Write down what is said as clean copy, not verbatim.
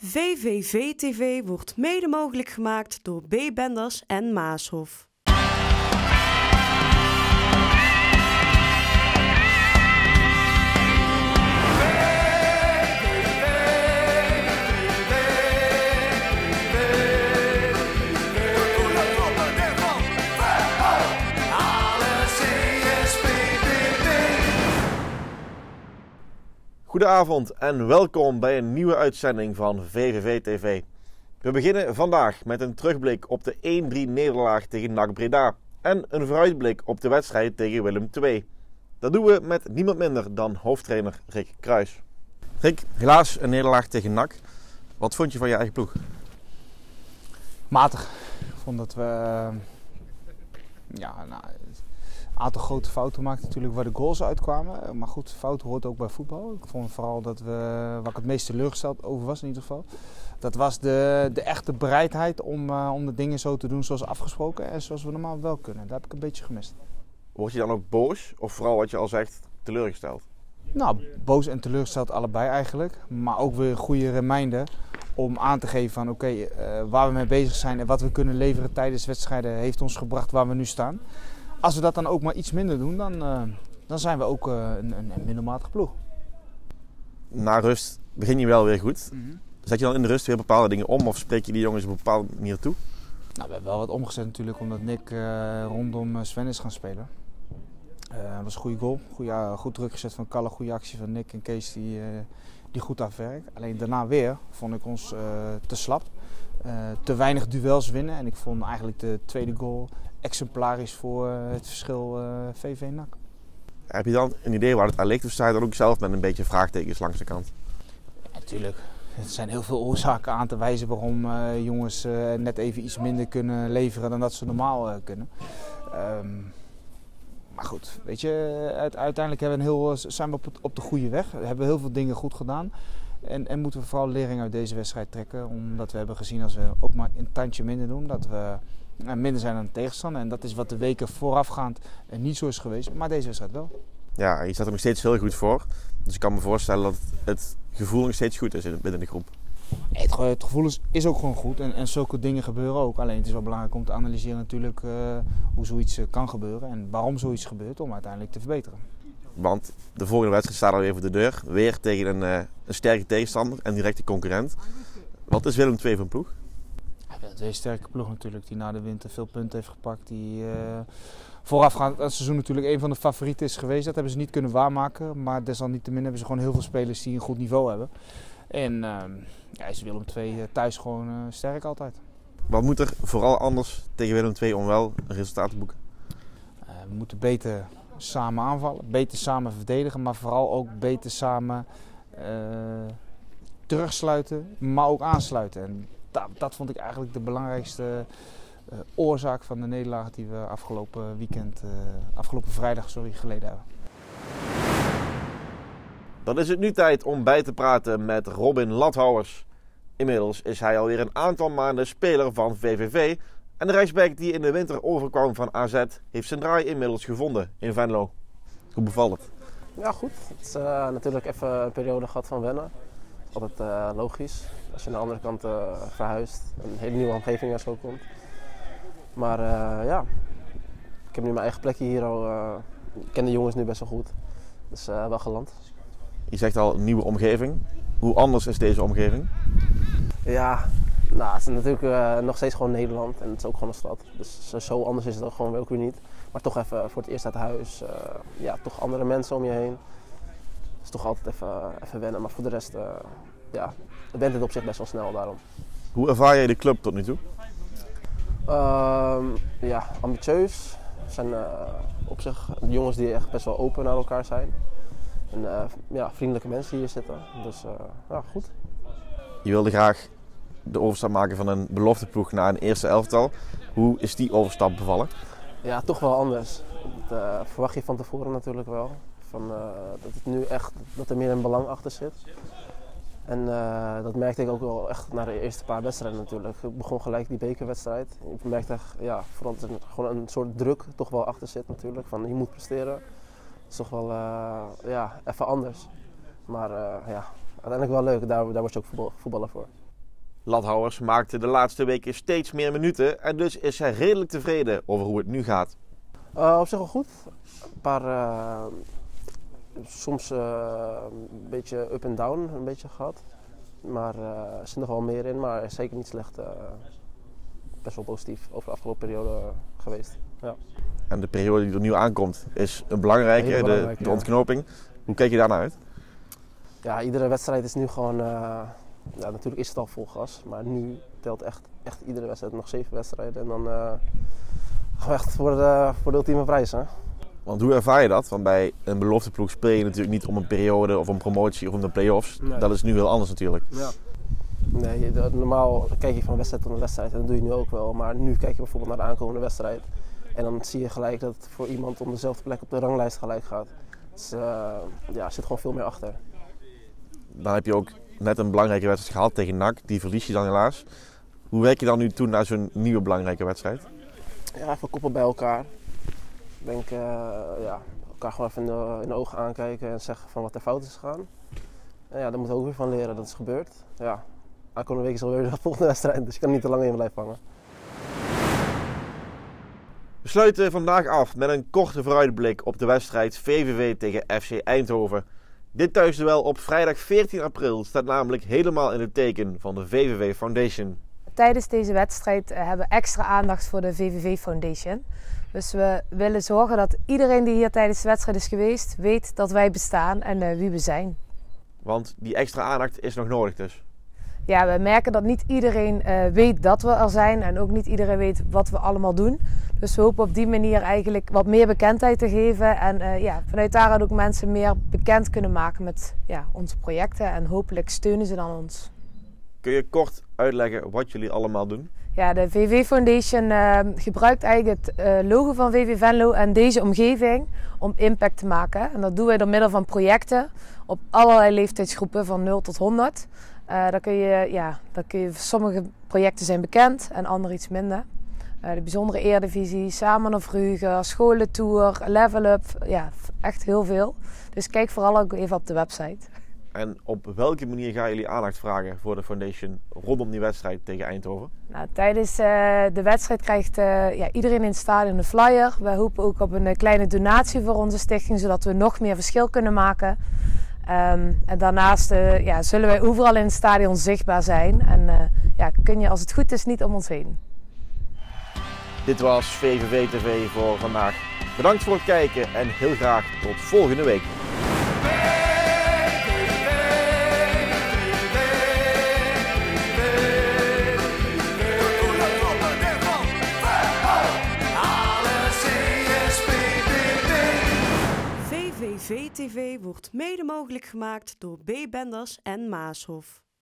VVV-TV wordt mede mogelijk gemaakt door B. Benders en Maashof. Goedenavond en welkom bij een nieuwe uitzending van VVV-TV. We beginnen vandaag met een terugblik op de 1-3 nederlaag tegen NAC Breda en een vooruitblik op de wedstrijd tegen Willem II. Dat doen we met niemand minder dan hoofdtrainer Rick Kruijs. Rick, helaas een nederlaag tegen NAC. Wat vond je van je eigen ploeg? Matig. Ik vond dat we een aantal grote fouten maakten natuurlijk waar de goals uitkwamen. Maar goed, fouten hoort ook bij voetbal. Ik vond vooral dat we, waar ik het meest teleurgesteld over was in ieder geval, dat was de echte bereidheid om de dingen zo te doen zoals afgesproken en zoals we normaal wel kunnen. Dat heb ik een beetje gemist. Word je dan ook boos of vooral wat je al zegt teleurgesteld? Nou, boos en teleurgesteld allebei eigenlijk. Maar ook weer een goede reminder om aan te geven van oké, waar we mee bezig zijn en wat we kunnen leveren tijdens wedstrijden heeft ons gebracht waar we nu staan. Als we dat dan ook maar iets minder doen, dan zijn we ook een middelmatige ploeg. Na rust begin je wel weer goed. Zet je dan in de rust weer bepaalde dingen om of spreek je die jongens op een bepaalde manier toe? Nou, we hebben wel wat omgezet natuurlijk omdat Nick rondom Sven is gaan spelen. Dat was een goede goal. Goed druk gezet van Kalle, goede actie van Nick en Kees die goed afwerkt. Alleen daarna weer vond ik ons te slap. Te weinig duels winnen en ik vond eigenlijk de tweede goal exemplarisch voor het verschil VV-NAC. Heb je dan een idee waar het aan ligt of sta je dan ook zelf met een beetje vraagtekens langs de kant? Ja, natuurlijk. Er zijn heel veel oorzaken aan te wijzen waarom jongens net even iets minder kunnen leveren dan dat ze normaal kunnen. Maar goed, weet je, uiteindelijk zijn we op de goede weg. We hebben heel veel dingen goed gedaan. En moeten we vooral lering uit deze wedstrijd trekken. Omdat we hebben gezien als we ook maar een tandje minder doen, dat we minder zijn dan de tegenstander. En dat is wat de weken voorafgaand niet zo is geweest, maar deze wedstrijd wel. Ja, je staat er nog steeds heel goed voor. Dus ik kan me voorstellen dat het gevoel nog steeds goed is binnen de groep. Nee, het gevoel is ook gewoon goed en zulke dingen gebeuren ook. Alleen het is wel belangrijk om te analyseren natuurlijk hoe zoiets kan gebeuren en waarom zoiets gebeurt om uiteindelijk te verbeteren. Want de volgende wedstrijd staat alweer voor de deur. Weer tegen een sterke tegenstander en directe concurrent. Wat is Willem II voor een ploeg? Ja, Willem II is een sterke ploeg natuurlijk die na de winter veel punten heeft gepakt. Die voorafgaand aan het seizoen natuurlijk een van de favorieten is geweest. Dat hebben ze niet kunnen waarmaken. Maar desalniettemin hebben ze gewoon heel veel spelers die een goed niveau hebben. En is Willem II thuis gewoon sterk altijd. Wat moet er vooral anders tegen Willem II om wel een resultaat te boeken? We moeten beter samen aanvallen, beter samen verdedigen, maar vooral ook beter samen terugsluiten, maar ook aansluiten. En dat vond ik eigenlijk de belangrijkste oorzaak van de nederlaag die we afgelopen vrijdag geleden hebben. Dan is het nu tijd om bij te praten met Robin Lathouwers. Inmiddels is hij alweer een aantal maanden speler van VVV. En de rechtsback die in de winter overkwam van AZ heeft zijn draai inmiddels gevonden in Venlo. Hoe bevalt het? Ja, goed. Het is natuurlijk even een periode gehad van wennen. Altijd logisch. Als je naar de andere kant verhuist, een hele nieuwe omgeving er zo komt. Maar ik heb nu mijn eigen plekje hier al. Ik ken de jongens nu best wel goed. Dus wel geland. Je zegt al, een nieuwe omgeving. Hoe anders is deze omgeving? Ja, nou, het is natuurlijk nog steeds gewoon Nederland en het is ook gewoon een stad. Dus zo anders is het ook gewoon ook weer niet. Maar toch even voor het eerst uit huis, toch andere mensen om je heen. Het is toch altijd even wennen, maar voor de rest went het op zich best wel snel daarom. Hoe ervaar jij de club tot nu toe? Ambitieus. Het zijn op zich jongens die echt best wel open naar elkaar zijn. En vriendelijke mensen die hier zitten. Dus goed. Je wilde graag de overstap maken van een belofteploeg naar een eerste elftal. Hoe is die overstap bevallen? Ja, toch wel anders. Dat verwacht je van tevoren natuurlijk wel. Dat het nu echt dat er meer een belang achter zit. En dat merkte ik ook wel echt na de eerste paar wedstrijden natuurlijk. Ik begon gelijk die bekerwedstrijd. Ik merkte vooral dat er gewoon een soort druk toch wel achter zit natuurlijk. Van je moet presteren. Dat is toch wel even anders. Maar uiteindelijk wel leuk. Daar word je ook voetballer voor. Lathouwers maakten de laatste weken steeds meer minuten en dus is hij redelijk tevreden over hoe het nu gaat. Op zich wel goed. Een paar, soms een beetje up en down een beetje gehad. Maar er zit nog wel meer in, maar zeker niet slecht. Best wel positief over de afgelopen periode geweest. Ja. En de periode die er nu aankomt is een belangrijke, Heel belangrijk, de ontknoping. Hoe kijk je daarnaar uit? Ja, iedere wedstrijd is nu gewoon... ja, natuurlijk is het al vol gas, maar nu telt echt iedere wedstrijd. Nog 7 wedstrijden en dan gaan we echt voor de ultieme prijs. Hè? Want hoe ervaar je dat? Want bij een belofteploeg speel je natuurlijk niet om een periode of om promotie of om de play-offs. Nee. Dat is nu heel anders natuurlijk. Ja. Nee, normaal kijk je van wedstrijd tot wedstrijd en dat doe je nu ook wel. Maar nu kijk je bijvoorbeeld naar de aankomende wedstrijd. En dan zie je gelijk dat het voor iemand om dezelfde plek op de ranglijst gelijk gaat. Dus ja, er zit gewoon veel meer achter. Dan heb je ook net een belangrijke wedstrijd gehad tegen NAC. Die verlies je dan helaas. Hoe werk je dan nu toe naar zo'n nieuwe belangrijke wedstrijd? Ja, even koppel bij elkaar. Ik denk, ja, elkaar gewoon even in de ogen aankijken en zeggen van wat er fout is gegaan. En ja, daar moeten we ook weer van leren, dat is gebeurd. Ja, aankomende week is alweer de volgende wedstrijd, dus je kan niet te lang in blijven hangen. We sluiten vandaag af met een korte vooruitblik op de wedstrijd VVV tegen FC Eindhoven. Dit thuisduel op vrijdag 14 april staat namelijk helemaal in het teken van de VVV Foundation. Tijdens deze wedstrijd hebben we extra aandacht voor de VVV Foundation. Dus we willen zorgen dat iedereen die hier tijdens de wedstrijd is geweest weet dat wij bestaan en wie we zijn. Want die extra aandacht is nog nodig dus. Ja, we merken dat niet iedereen weet dat we er zijn en ook niet iedereen weet wat we allemaal doen. Dus we hopen op die manier eigenlijk wat meer bekendheid te geven en ja, vanuit daaruit ook mensen meer bekend kunnen maken met onze projecten en hopelijk steunen ze dan ons. Kun je kort uitleggen wat jullie allemaal doen? Ja, de VVV Foundation gebruikt eigenlijk het logo van VV Venlo en deze omgeving om impact te maken. En dat doen wij door middel van projecten op allerlei leeftijdsgroepen van 0 tot 100. Sommige projecten zijn bekend en andere iets minder. De bijzondere Eredivisie, Samen of Rugen, Scholentour, Level Up, ja, echt heel veel. Dus kijk vooral ook even op de website. En op welke manier gaan jullie aandacht vragen voor de Foundation rondom die wedstrijd tegen Eindhoven? Nou, tijdens de wedstrijd krijgt iedereen in het stadion een flyer. We hopen ook op een kleine donatie voor onze stichting, zodat we nog meer verschil kunnen maken. En daarnaast zullen wij overal in het stadion zichtbaar zijn. En kun je als het goed is niet om ons heen. Dit was VVV TV voor vandaag. Bedankt voor het kijken en heel graag tot volgende week. VVV TV wordt mede mogelijk gemaakt door B. Benders en Maashof.